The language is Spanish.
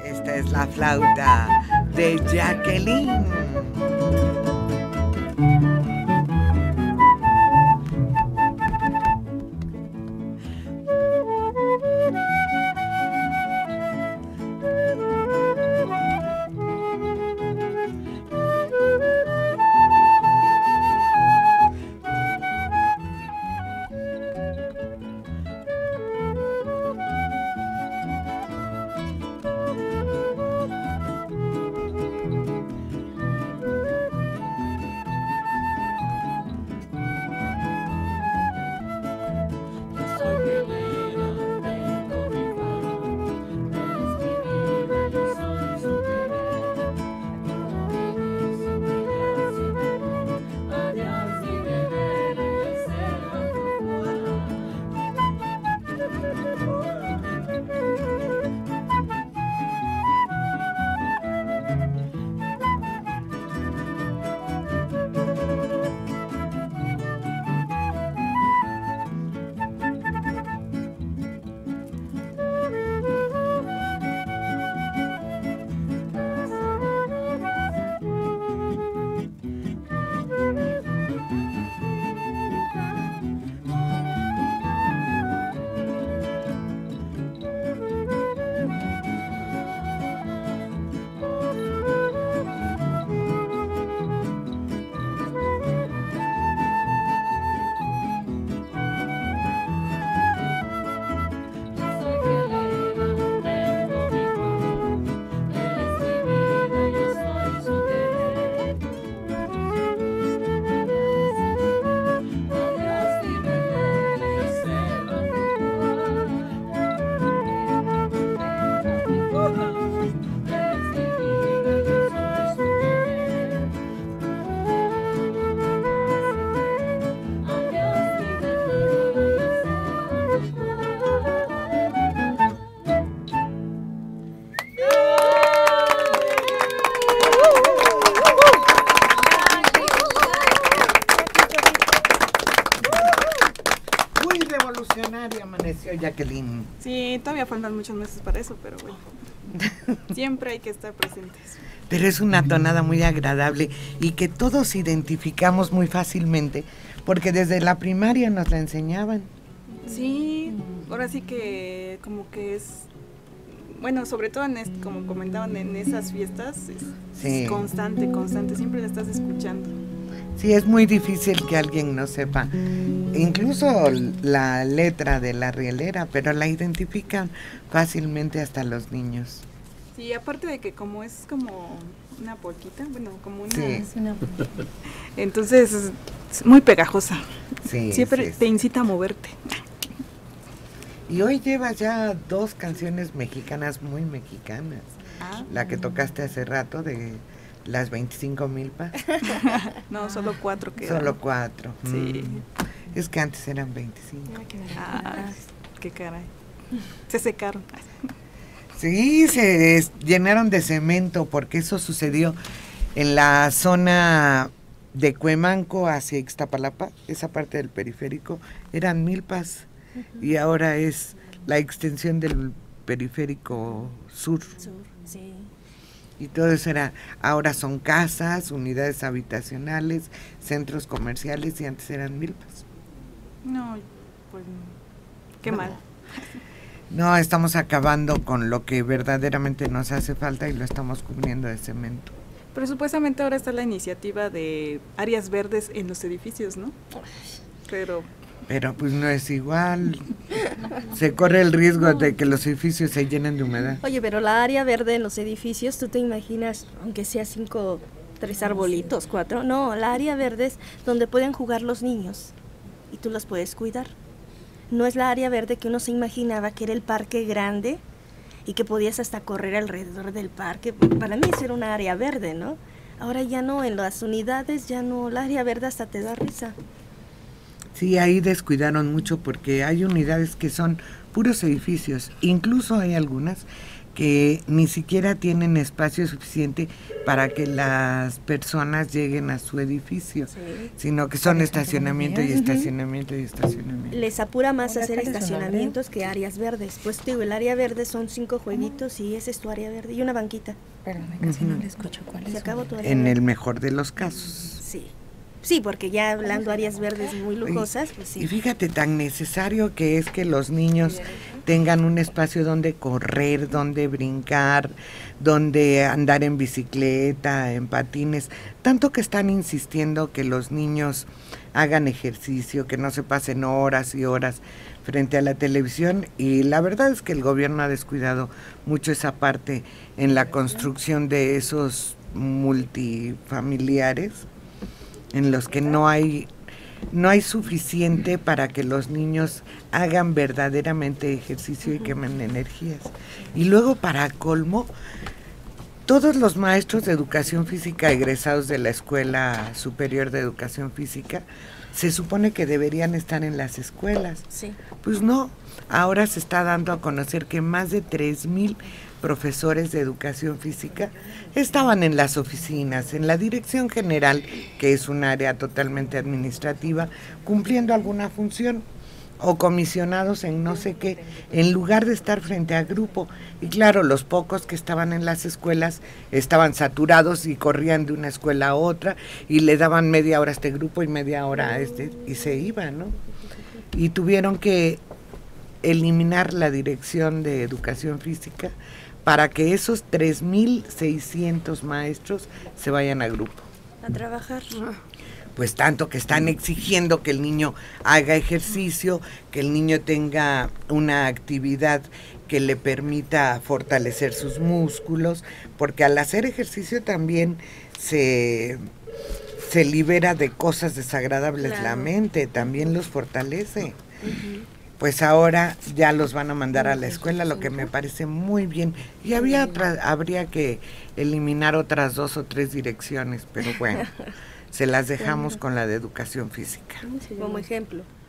Esta es la flauta de Jacqueline. Amaneció Jacqueline. Sí, todavía faltan muchos meses para eso, pero bueno, siempre hay que estar presentes. Pero es una tonada muy agradable y que todos identificamos muy fácilmente, porque desde la primaria nos la enseñaban. Sí, ahora sí que como que es, bueno, sobre todo como comentaban en esas fiestas, es constante, siempre la estás escuchando. Sí, es muy difícil que alguien no sepa, incluso la letra de la rielera, pero la identifican fácilmente hasta los niños. Sí, aparte de que como es como una polquita, bueno, como una... Sí. Entonces es muy pegajosa. Sí, siempre te incita a moverte. Y hoy llevas ya 2 canciones mexicanas muy mexicanas. La que tocaste hace rato de las 25 milpas. No, solo 4 quedan. Solo 4. Sí. Es que antes eran 25. Qué caray. Se secaron. Sí, se llenaron de cemento porque eso sucedió en la zona de Cuemanco hacia Ixtapalapa, esa parte del periférico, eran milpas y ahora es la extensión del periférico sur. Sí. Y todo eso ahora son casas, unidades habitacionales, centros comerciales y antes eran milpas. No, pues qué mal. No, estamos acabando con lo que verdaderamente nos hace falta y lo estamos cubriendo de cemento. Pero supuestamente ahora está la iniciativa de áreas verdes en los edificios, ¿no? Pero pues no es igual. Se corre el riesgo de que los edificios se llenen de humedad. Oye, pero la área verde en los edificios, ¿tú te imaginas, aunque sea 3 arbolitos, 4? No, la área verde es donde pueden jugar los niños y tú los puedes cuidar. No es la área verde que uno se imaginaba que era el parque grande y que podías hasta correr alrededor del parque. Para mí eso era una área verde, ¿no? Ahora ya no, en las unidades ya no, la área verde hasta te da risa. Sí, ahí descuidaron mucho porque hay unidades que son puros edificios, incluso hay algunas que ni siquiera tienen espacio suficiente para que las personas lleguen a su edificio, sino que son estacionamiento y estacionamiento y estacionamiento. Les apura más hacer estacionamientos que áreas verdes. Pues digo, el área verde son 5 jueguitos y ese es tu área verde y una banquita. Perdón, casi no le escucho cuál es. Se acabó tu área en verde. el mejor de los casos. Sí. Sí, porque ya hablando áreas verdes muy lujosas, pues sí. Y fíjate, tan necesario que es que los niños tengan un espacio donde correr, donde brincar, donde andar en bicicleta, en patines, tanto que están insistiendo que los niños hagan ejercicio, que no se pasen horas y horas frente a la televisión, y la verdad es que el gobierno ha descuidado mucho esa parte en la construcción de esos multifamiliares en los que no hay suficiente para que los niños hagan verdaderamente ejercicio y quemen energías. Y luego, para colmo, todos los maestros de educación física egresados de la Escuela Superior de Educación Física se supone que deberían estar en las escuelas. Sí. Pues no, ahora se está dando a conocer que más de 3,000 profesores de educación física estaban en las oficinas, en la dirección general, que es un área totalmente administrativa, cumpliendo alguna función, o comisionados en no sé qué, en lugar de estar frente a grupo. Y claro, los pocos que estaban en las escuelas estaban saturados y corrían de una escuela a otra y le daban media hora a este grupo y media hora a este, y se iban, ¿no? Y tuvieron que eliminar la dirección de educación física para que esos 3,600 maestros se vayan a grupo. A trabajar. Pues tanto que están exigiendo que el niño haga ejercicio, que el niño tenga una actividad que le permita fortalecer sus músculos, porque al hacer ejercicio también se libera de cosas desagradables, claro. La mente también los fortalece. Pues ahora ya los van a mandar a la escuela, lo que me parece muy bien. Y habría que eliminar otras 2 o 3 direcciones, pero bueno, se las dejamos con la de educación física. Como ejemplo.